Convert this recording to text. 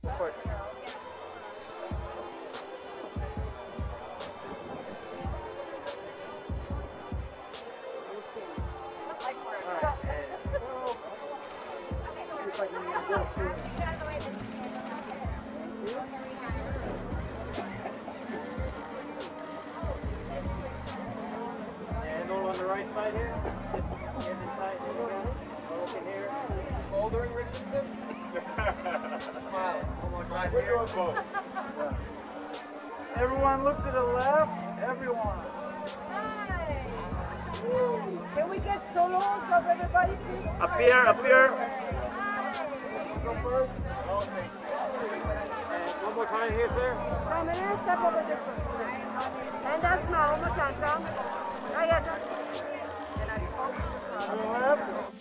Support. Handle on the right side here. Just inside. Look in here. Bouldering resistance. Smile. We're doing both. Everyone look to the left. Everyone. Can we get solos of everybody, please? Up here, up here. Hi. Go first. Okay. And one more time here, sir. Come in, step over this one. And that's smile, one more time, come. Right here, come. And I To the left.